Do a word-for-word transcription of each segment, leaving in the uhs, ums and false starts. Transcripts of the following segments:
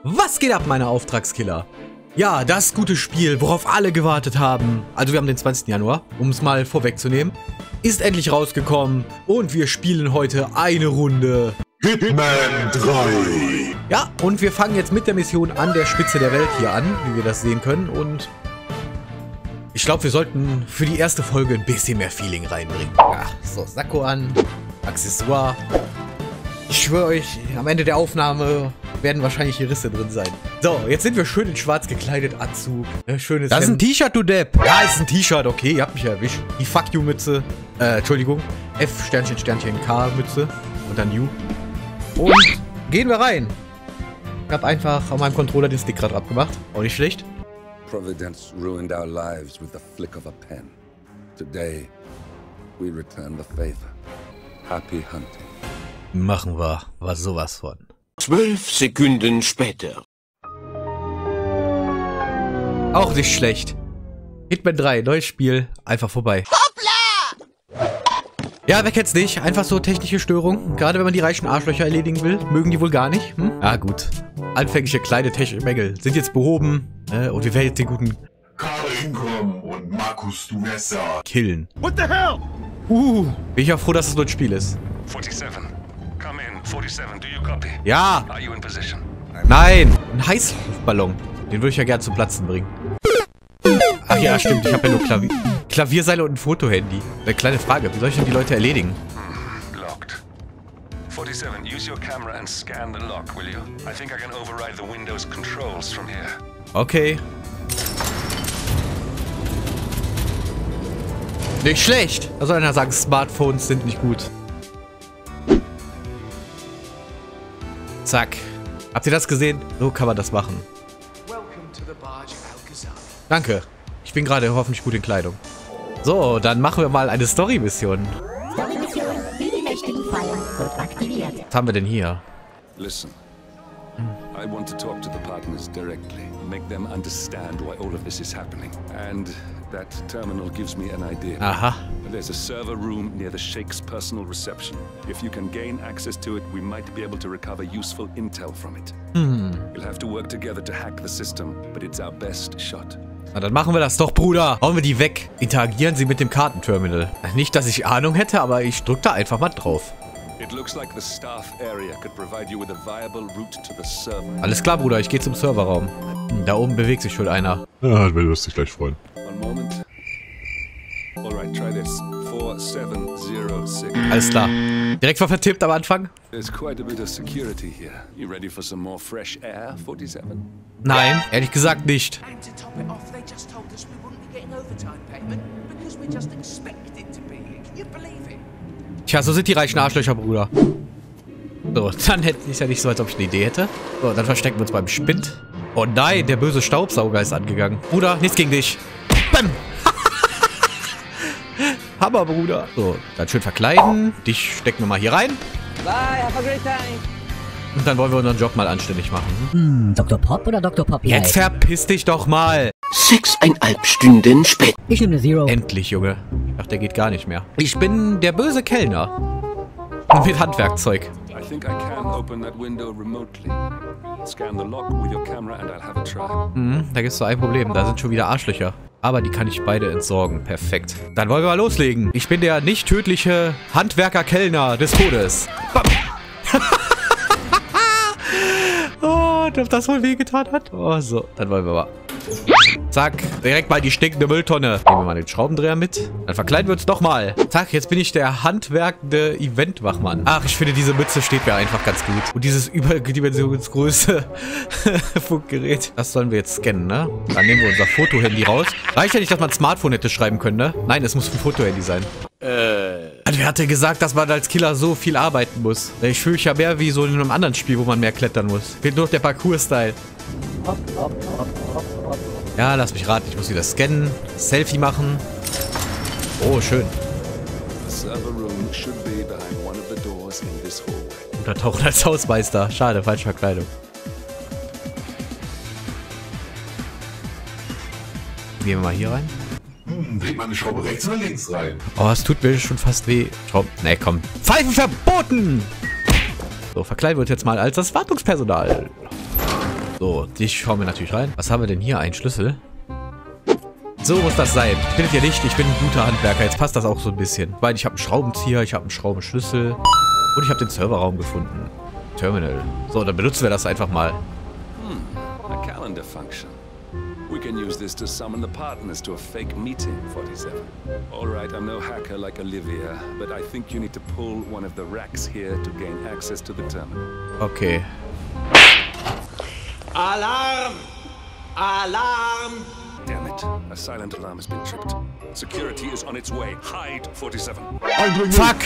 Was geht ab, meine Auftragskiller? Ja, das gute Spiel, worauf alle gewartet haben, also wir haben den zwanzigsten Januar, um es mal vorwegzunehmen, ist endlich rausgekommen und wir spielen heute eine Runde Hitman drei. Ja, und wir fangen jetzt mit der Mission an der Spitze der Welt hier an, wie wir das sehen können. Und ich glaube, wir sollten für die erste Folge ein bisschen mehr Feeling reinbringen. Ja, so, Sakko an, Accessoire. Ich schwöre euch, am Ende der Aufnahme werden wahrscheinlich hier Risse drin sein. So, jetzt sind wir schön in schwarz gekleidet, Anzug. Ne, schönes Das ist ein T-Shirt, du Depp. Ja, ist ein T-Shirt, okay, ihr habt mich erwischt. Die Fuck You Mütze, äh, Entschuldigung, F Sternchen Sternchen K Mütze und dann U. Und gehen wir rein. Ich habe einfach auf meinem Controller den Stick gerade abgemacht. Auch nicht schlecht. Providence ruined our lives with the flick of a pen. Today, we return the favor. Happy hunting. Machen wir. War sowas von. Zwölf Sekunden später. Auch nicht schlecht. Hitman drei, neues Spiel. Einfach vorbei. Hoppla! Ja, wer kennt's nicht? Einfach so technische Störungen. Gerade wenn man die reichen Arschlöcher erledigen will. Mögen die wohl gar nicht. Hm? Ja, gut. Anfängliche kleine technische Mängel sind jetzt behoben. Äh, und wir werden jetzt den guten Karl Ingram und Markus Duessa killen. What the hell? Uh, bin ich ja froh, dass es nur ein Spiel ist. forty-seven. Come in. forty-seven, do you copy? Ja! Are you in position? Nein! Ein Heißluftballon. Den würde ich ja gern zum Platzen bringen. Ach ja, stimmt. Ich habe ja nur Klavier Klavierseile und ein Fotohandy. Eine kleine Frage. Wie soll ich denn die Leute erledigen? Hmm, locked. forty-seven, use your camera and scan the lock, will you? I think I can override the Windows controls from here. Okay. Nicht schlecht. Da soll einer sagen, Smartphones sind nicht gut. Zack. Habt ihr das gesehen? So kann man das machen. Danke. Ich bin gerade hoffentlich gut in Kleidung. So, dann machen wir mal eine Story-Mission. Story-Mission, wie die mächtigen Fallen, wird aktiviert. Was haben wir denn hier? Listen, I want to talk to the partners directly, make them understand why all of this is happening. And that terminal gives me an idea. Aha. There's a server room near the Sheikh's personal reception. If you can gain access to it, we might be able to recover useful intel from it. Hm. We'll have to work together to hack the system, but it's our best shot. Na, dann machen wir das doch, Bruder. Hauen wir die weg. Interagieren Sie mit dem Kartenterminal. Nicht, dass ich Ahnung hätte, aber ich drück da einfach mal drauf. It looks like the staff area could provide you with a viable route to the server. Alles klar, Bruder. Ich gehe zum Serverraum. Hm, da oben bewegt sich schon einer. Ja, du wirst dich gleich freuen. One moment. Alright, try this. four seven zero six. Alles klar. Direkt mal vertippt am Anfang. There's quite a bit of security here. You ready for some more fresh air, forty-seven? Nein, ehrlich gesagt nicht. And to top it off, they just told us we wouldn't be getting overtime payment because we just expected to be. Can you believe it? Tja, so sind die reichen Arschlöcher, Bruder. So, dann hätte ich ja nicht so, als ob ich eine Idee hätte. So, dann verstecken wir uns beim Spind. Oh nein, der böse Staubsauger ist angegangen. Bruder, nichts gegen dich. Bam! Hammer, Bruder. So, dann schön verkleiden. Dich stecken wir mal hier rein. Bye, have a great time. Und dann wollen wir unseren Job mal anständig machen. Hm, Doktor Pop oder Doktor Poppy? Jetzt verpiss dich doch mal. Sechseinhalb Stunden später. Ich nehme eine Zero. Endlich, Junge. Ach, der geht gar nicht mehr. Ich bin der böse Kellner. Mit Handwerkzeug. I think I can open that window remotely. Scan the lock with your camera and I'll have a try. Mhm, da gibt's so ein Problem. Da sind schon wieder Arschlöcher. Aber die kann ich beide entsorgen. Perfekt. Dann wollen wir mal loslegen. Ich bin der nicht tödliche Handwerker-Kellner des Todes. Bam. Oh, ob das wohl wehgetan hat. Oh, so. Dann wollen wir mal. Zack. Direkt mal die stinkende Mülltonne. Nehmen wir mal den Schraubendreher mit. Dann verkleiden wir uns doch mal. Zack, jetzt bin ich der handwerkende Eventwachmann. Ach, ich finde, diese Mütze steht mir einfach ganz gut. Und dieses Überdimensionsgröße Funkgerät. Das sollen wir jetzt scannen, ne? Dann nehmen wir unser Fotohandy raus. Reicht ja nicht, dass man ein Smartphone hätte schreiben können, ne? Nein, es muss ein Fotohandy sein. Äh. Wer hatte gesagt, dass man als Killer so viel arbeiten muss? Ich fühle mich ja mehr wie so in einem anderen Spiel, wo man mehr klettern muss. Fehlt nur noch der Parcours-Style. Ja, lass mich raten. Ich muss wieder scannen. Selfie machen. Oh, schön. Untertauchen als Hausmeister. Schade, falsche Verkleidung. Gehen wir mal hier rein. Hm, dreht man eine Schraube rechts oder links rein? Oh, es tut mir schon fast weh. Schraub. Ne, komm. Pfeifen verboten! So, verkleiden wir uns jetzt mal als das Wartungspersonal. So, dich schauen wir natürlich rein. Was haben wir denn hier? Ein Schlüssel. So muss das sein. Findet ihr nicht? Ich bin ein guter Handwerker. Jetzt passt das auch so ein bisschen. Weil ich habe einen Schraubenzieher, ich habe einen Schraubenschlüssel und ich habe den Serverraum gefunden. Terminal. So, dann benutzen wir das einfach mal. Hmm, a calendar function. We can use this to summon the partners to a fake meeting, forty-seven. Alright, I'm no hacker like Olivia, but I think you need to pull one of the racks here to gain access to the terminal. Okay. Alarm! Alarm! Damn it, a silent alarm has been tripped. Security is on its way. Hide, forty-seven. Fuck!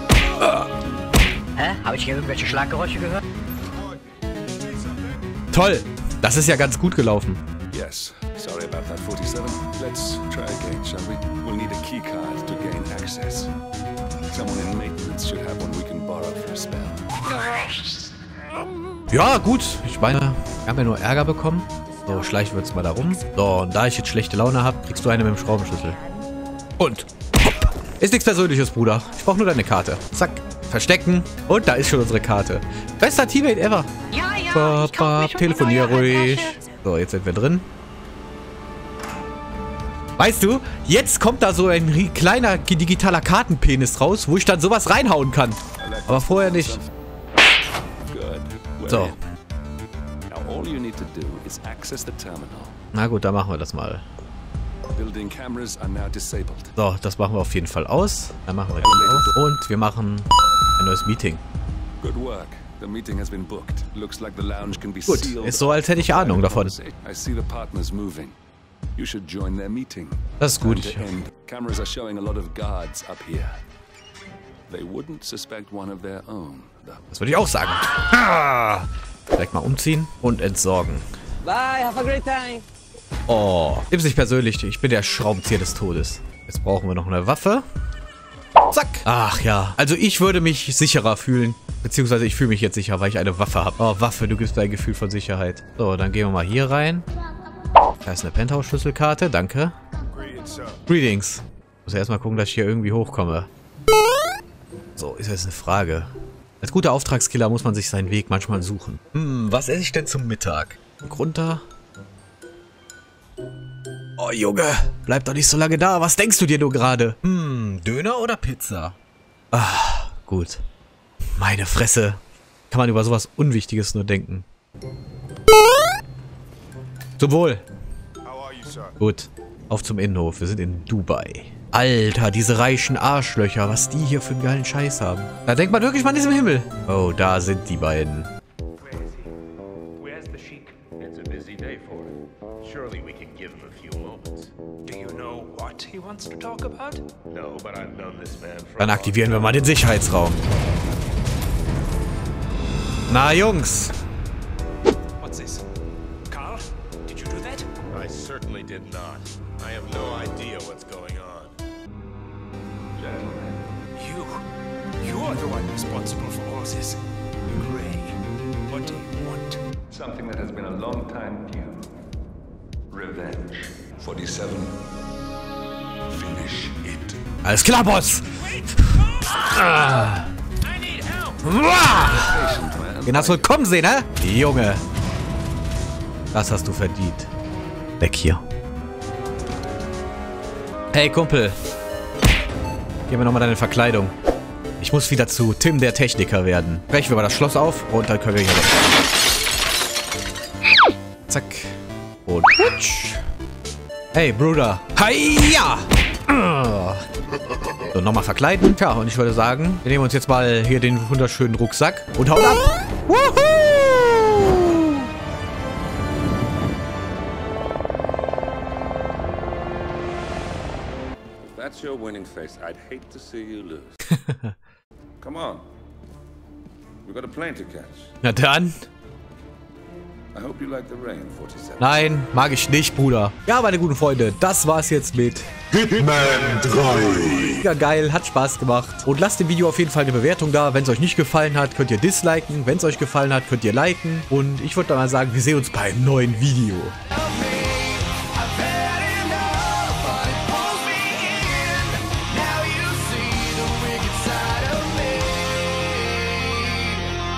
Hä? Habe ich hier irgendwelche Schlaggeräusche gehört? Toll! Das ist ja ganz gut gelaufen. Yes, sorry about that, forty-seven. Let's try again, shall we? We'll need a key card to gain access. Someone in maintenance should have one we can borrow for a spell. Ja, gut. Ich meine, wir haben ja nur Ärger bekommen. So, schleichen wir uns mal da rum. So, und da ich jetzt schlechte Laune habe, kriegst du eine mit dem Schraubenschlüssel. Und hopp. Ist nichts Persönliches, Bruder. Ich brauche nur deine Karte. Zack. Verstecken. Und da ist schon unsere Karte. Bester Teammate ever. Ja, ja, Ba, ich kauf ba, mir schon telefonier eine neue ruhig. Handtasche. So, jetzt sind wir drin. Weißt du, jetzt kommt da so ein ri- kleiner digitaler Kartenpenis raus, wo ich dann sowas reinhauen kann. Aber vorher nicht. Good. So. Now all you need to do is access the terminal. Na gut, dann machen wir das mal. Building cameras are now disabled. So, das machen wir auf jeden Fall aus. Dann machen wir das aus. Und wir machen ein neues Meeting. Good work. The meeting has been booked. Looks like the lounge can be Gut, sealed. ist so, als hätte ich Ahnung davon. I see the partners moving. You should join their meeting. Das ist gut. Time to end. Cameras are showing a lot of guards up here. They wouldn't suspect one of their own, though. Das würde ich auch sagen. Ah! Direkt mal umziehen und entsorgen. Bye, have a great time. Oh, nimm's nicht persönlich. Ich bin der Schraubenzieher des Todes. Jetzt brauchen wir noch eine Waffe. Zack. Ach ja. Also ich würde mich sicherer fühlen. Beziehungsweise ich fühle mich jetzt sicher, weil ich eine Waffe habe. Oh, Waffe, du gibst ein Gefühl von Sicherheit. So, dann gehen wir mal hier rein. Da ist eine Penthouse-Schlüsselkarte. Danke. Greetings. Muss erstmal gucken, dass ich hier irgendwie hochkomme. So, ist jetzt eine Frage. Als guter Auftragskiller muss man sich seinen Weg manchmal suchen. Hm, was esse ich denn zum Mittag? Runter. Oh, Junge. Bleib doch nicht so lange da. Was denkst du dir nur gerade? Hm, Döner oder Pizza? Ah, gut. Meine Fresse. Kann man über sowas Unwichtiges nur denken. Zum Wohl. Gut. Auf zum Innenhof. Wir sind in Dubai. Alter, diese reichen Arschlöcher. Was die hier für einen geilen Scheiß haben. Da denkt man wirklich, man ist im Himmel. Oh, da sind die beiden. Where's the Sheik? It's a busy day for him. Surely we can give him a few moments. Do you know what he wants to talk about? No, but I've known this man for Dann aktivieren wir mal den Sicherheitsraum. Na, Jungs. What's this? Carl, did you do that? I certainly did not. I have no idea what's going on. Gentlemen, You. You are the one responsible for all this. Gray, what do you want? something that has been a long time due. Revenge. forty-seven. Finish it. Alles klar, Boss. Ah. I need help! Uah. Den hast du wohl kommen sehen, hä? Junge. Das hast du verdient. Weg hier. Hey, Kumpel. Gib mir nochmal deine Verkleidung. Ich muss wieder zu Tim, der Techniker, werden. Brechen wir mal das Schloss auf und dann können wir hier weg. Zack. Und putsch. Hey, Bruder. Hiya! So, nochmal verkleiden. Tja, und ich würde sagen, wir nehmen uns jetzt mal hier den wunderschönen Rucksack und hauen ab. Woohoo! If that's your winning face, I'd hate to see you lose. Come on. We've got a plane to catch. Na dann. I hope you like the rain, forty-seven. Nein, mag ich nicht, Bruder. Ja, meine guten Freunde, das war's jetzt mit Hitman drei. Mega geil, hat Spaß gemacht. Und lasst dem Video auf jeden Fall eine Bewertung da. Wenn es euch nicht gefallen hat, könnt ihr disliken. Wenn es euch gefallen hat, könnt ihr liken. Und ich würde dann mal sagen, wir sehen uns bei einem neuen Video.